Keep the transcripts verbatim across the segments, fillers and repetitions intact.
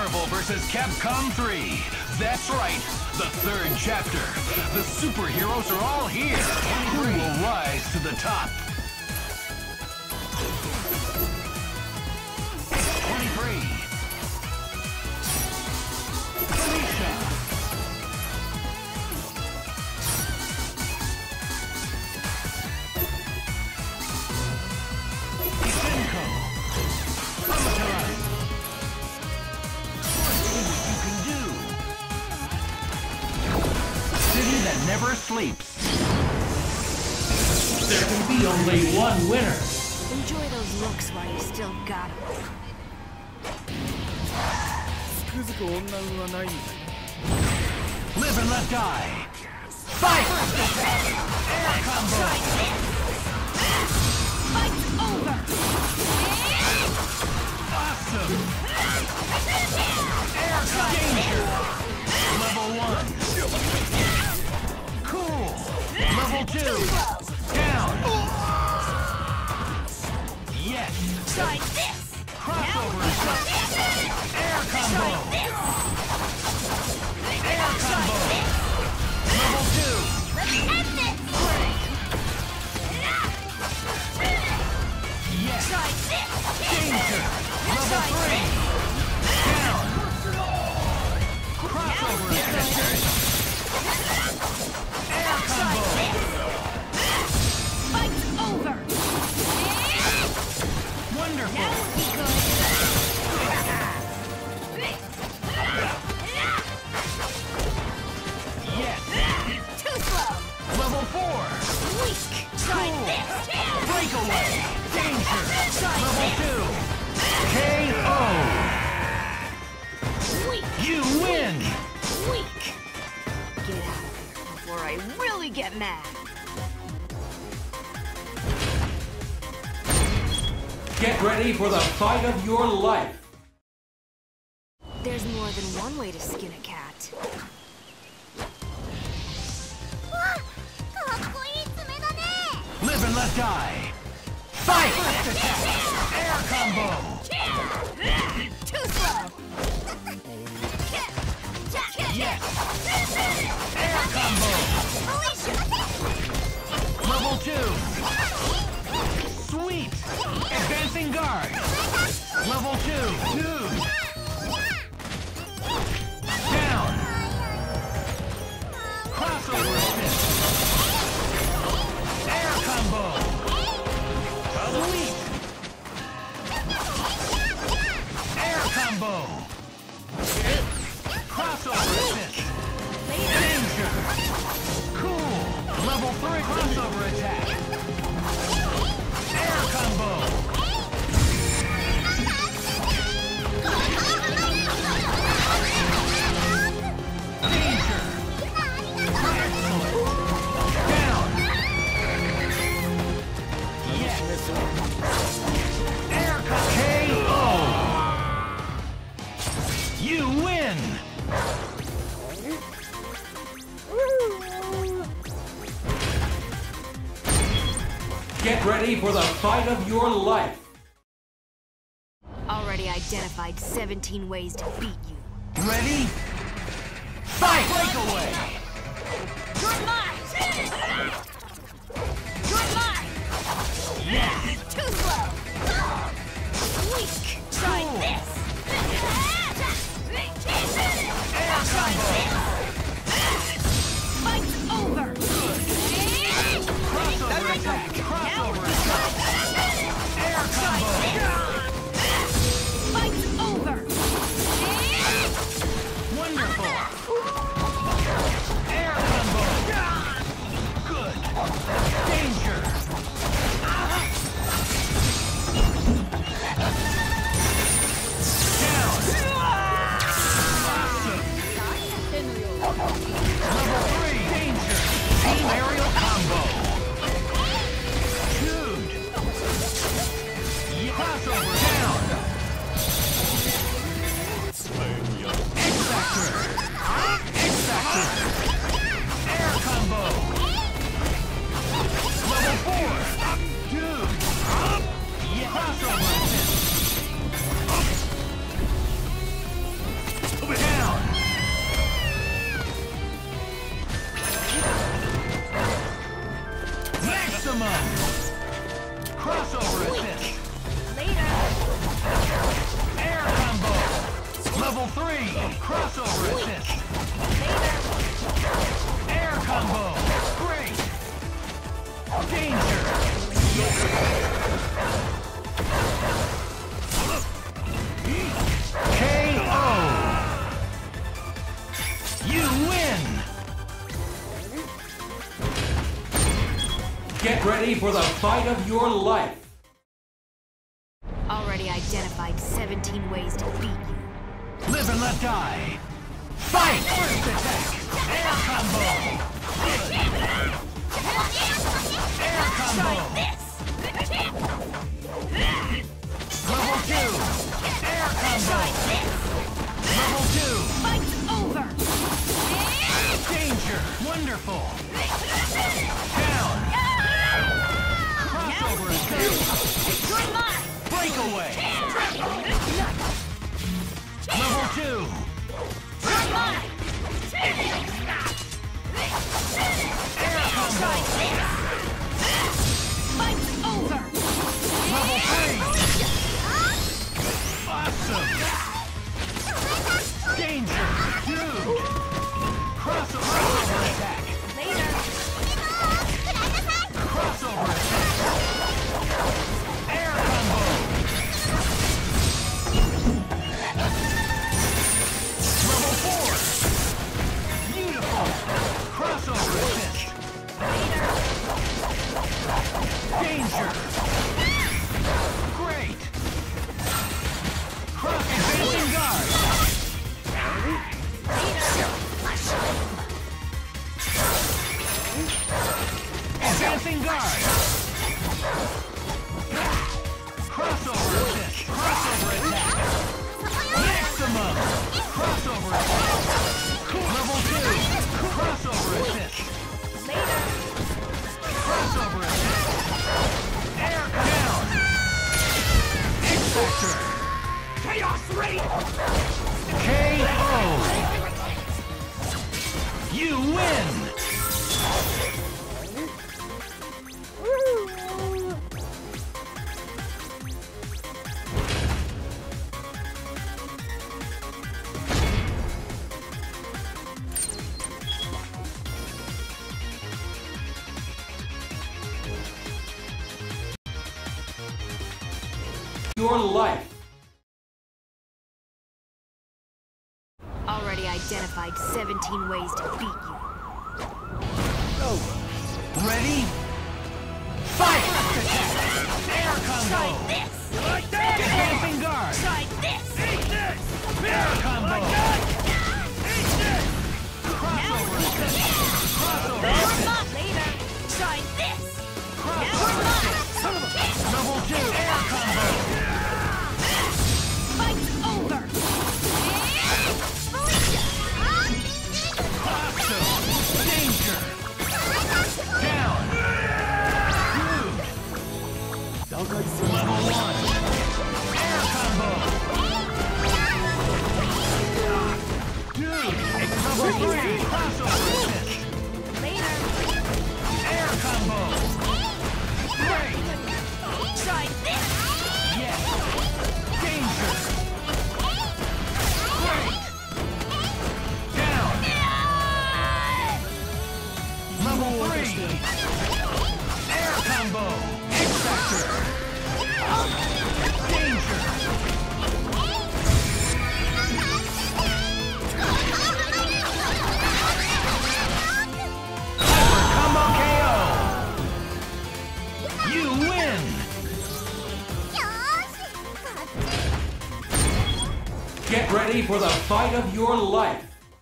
Marvel versus. Capcom three. That's right, the third chapter. The superheroes are all here. Who will rise to the top? twenty-three. Felicia. Isenko. Amaterasu. City that never sleeps. There can be only one winner. Enjoy those looks while you still got them. Live and let die. Fight! Air combo! Fight's over! Awesome! Air combo! Danger! Level one. Cool! Level two! Down! Yes! Try this! Crossover attack! Air combo! Air combo! Level two! Let's end this! Yes! Try this! Danger! Level three! Down! Crossover attack! Air combo! Fight's over! Wonderful! That would be good! Yes! Too slow! Level four! Weak! Try Cool. this! Breakaway! Danger! Level two! K O! Weak! You win! Weak! Get out of here before I really get mad! Get ready for the fight of your life. There's more than one way to skin a cat. Live and let die! Fight! First attack! Air combo! Too slow! Yes! Air combo! Level two! Sweet! Advancing guard! Level two! Two! Down! Crossover assist! Air combo! Sweet! Air combo! Crossover assist! Danger! Cool! Level three crossover attack! Air combo! Danger! Excellent! Down! Yes! Air combo! K O! You win! Get ready for the fight of your life. Already identified seventeen ways to beat you. Ready? Fight! Breakaway! You're mine! You're mine! Yes! Too slow! Weak! Try Cool. this! Air combo! Fight's over! Crossover attack! Crossover attack! Air combo! Fight's over! Wonderful! Air combo! Good! Danger! ready for the fight of your life. Already identified seventeen ways to beat you. Live and let die. Fight! First attack. Air combo. Air combo. Level two. Air combo. Level two. Fight's over. Danger. Wonderful. Down. Crossover attack. Join mine. Breakaway. Level two. Join mine. Air combo. Fight's over. Level three. Awesome. Danger. Dude. Crossover attack. Later. Crossover attack. Air combo. Level four. Beautiful. Crossover assist. Danger. Great. Cross advancing guard. Advancing guard. Crossover assist. Crossover attack. Maximum. Crossover attack. Level two. Crossover assist. Later. Crossover attack. Air down. X-Factor. Chaos Ray. K O. You win. Your life. Already identified seventeen ways to beat you. Ready? Fight! Air combo! Try this! Like that! Advancing guard! Try this! Eat this! Air combo! Like that! Eat this! Crossover assist! Crossover You're assist! not later! Try this! Now we're Crossover not! assist! Level two! Air combo! Fight's over! Awesome! Danger! Down! Dude! Level one! Air combo! Dude! It's level three! Crossover assist! Later! Air combo! Great! Try this! Yes! Danger! Great! Down! Level three! Air combo! X-Factor! Danger! Hyper combo K O! You win! Get ready for the fight of your life.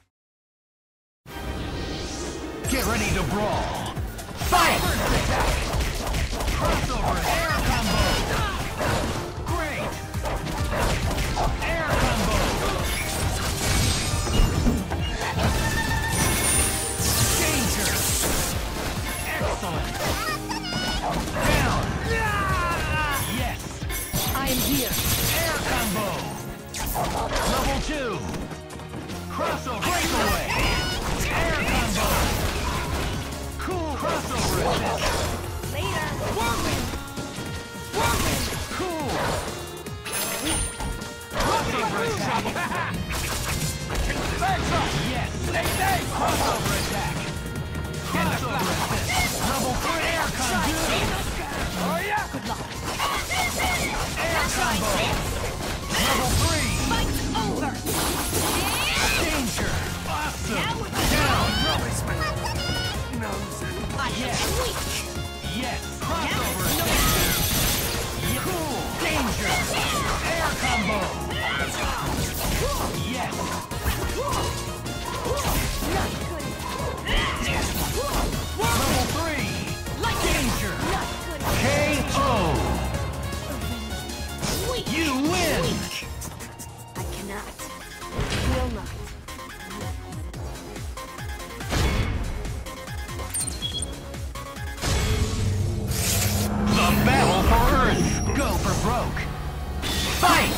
Get ready to brawl! Fight! First attack! Crossover air combo! Great! Air combo! Danger! Excellent! Down! Yes! I am here! Air combo! Level two! Crossover breakaway! Air combo! Cool crossover assist! Later! Whirlwind! Whirlwind! Cool! Crossover attack! Yes! Crossover attack! Crossover assist! Level three air combo! Oh yeah! Good luck! Air combo! Level three! Fight's over! Danger! Awesome! Now we're Down! I Yes! am weak! Yes! Danger! Air combo! Yes! Level three! Danger! K O! You win! I cannot. Will not. The battle for Earth! Go for broke! Fight!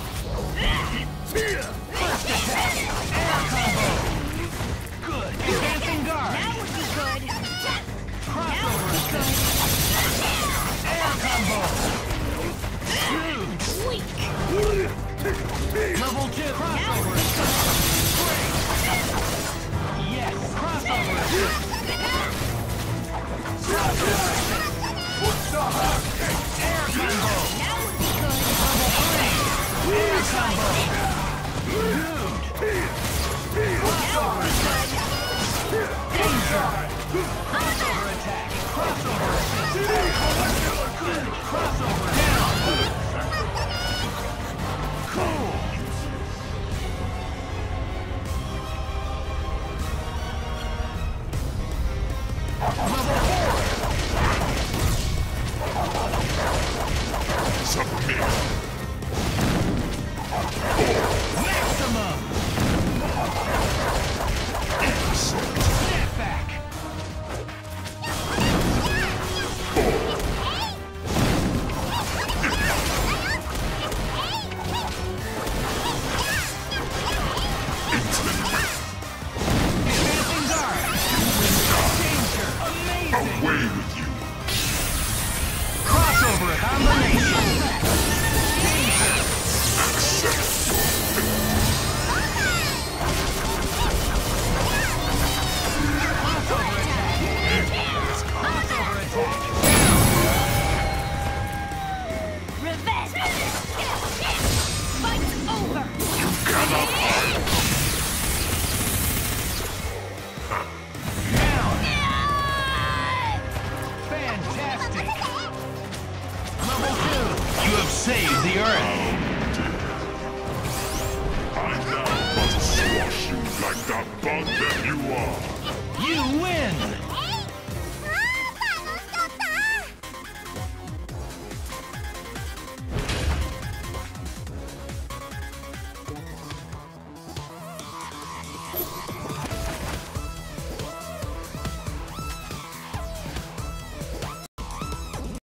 First attack! Air combo! Good! Advancing guard! That would be good. Crossover attack! Air combo! Huge! Weak. Level two! Crossover attack! Great! Yes! Crossover attack! Crossover attack! Air combo! That would be good. Level three! Air combo! Huge! Crossover attack! Danger! Crossover attack! Crossover assist! Good! Crossover down! Cool! Level four! Submit. Maximum! Snap back! Advancing guard! Danger! Amazing! Away with you. Crossover combination! Danger! Crossover attack! Crossover attack! Revenge. Fight's over. Down! Fantastic! Level two! You have saved the Earth! I now must squash you like the bug that you are. You win!